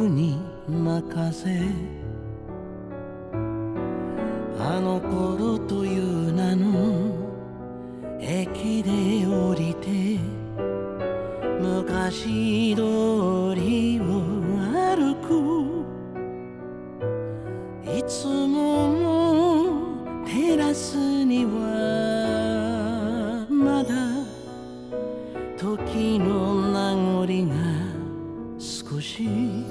僕に任せ、あの頃という名の駅で降りて昔通りを歩く。いつもテラスにはまだ時の名残が少し。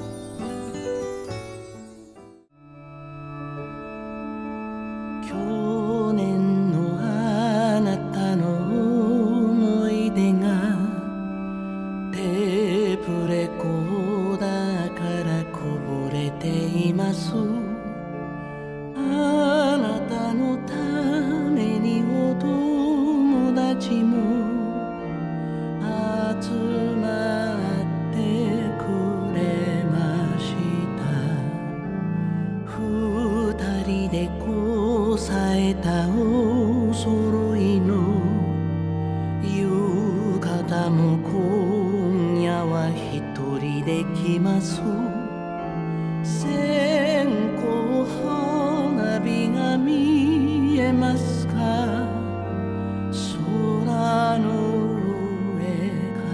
去年のあなたの思い出がテープレコーダーからこぼれています。あなたのためにお友達も集まってくれました。二人でこさえたお揃いの浴衣も今夜は一人で来ます。線香花火が見えますか、空の上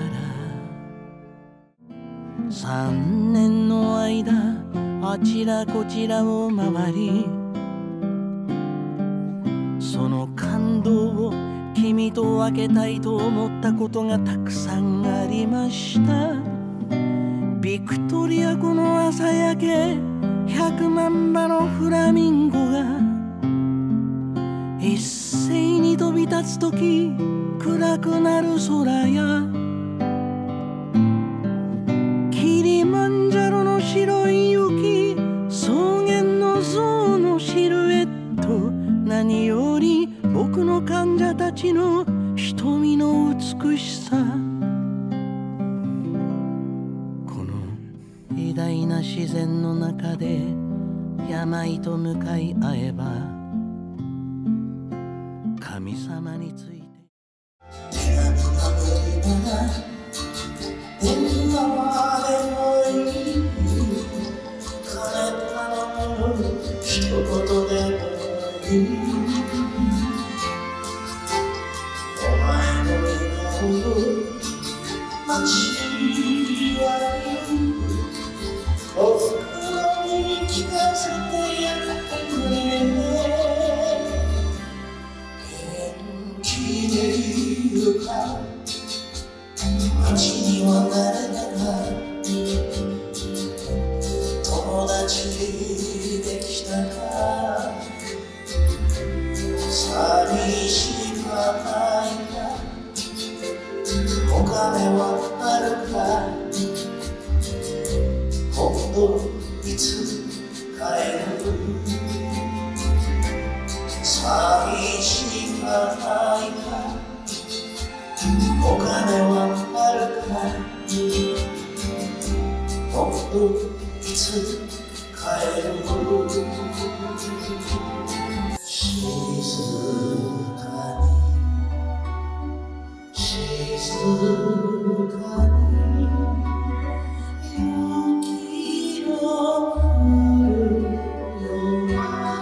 から3年の間あちらこちらを回り、その感動を君と分けたいと思ったことがたくさんありました。ビクトリア湖の朝焼け、100万羽のフラミンゴが一斉に飛び立つとき暗くなる空や、キリマンジャロの白い雪、草原の象のシルエット、何より僕の患者たちの瞳の美しさ。この偉大な自然の中で病と向かい合えば、神様について一言でもいい、お前の笑顔を街はおふくろに聞かせてやってくれね。元気でいるか、街には慣れたか、友達できたか、寂しくはないか、お金はあるか、今度いつ帰る、寂しくはないか、お金はあるか、今度いつ帰る。静かに静かに雪の降るよ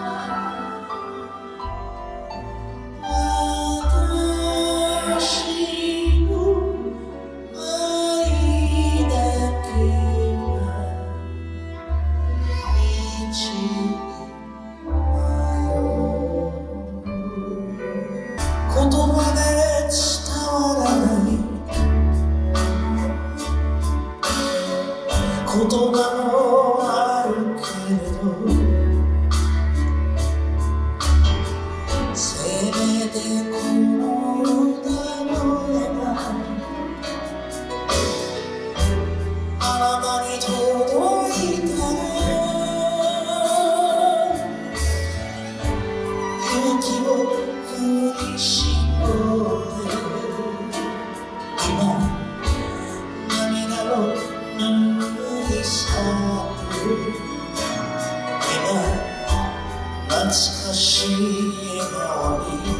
私の愛だけが言葉で伝わらない言葉もあるけれど、せめてこの歌の願いあなたに届いたら、勇気を振り絞って今涙を拭い去る、今懐かしい笑顔に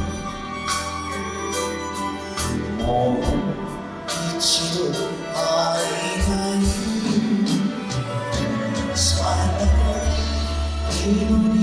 もう一度会いたい。 一度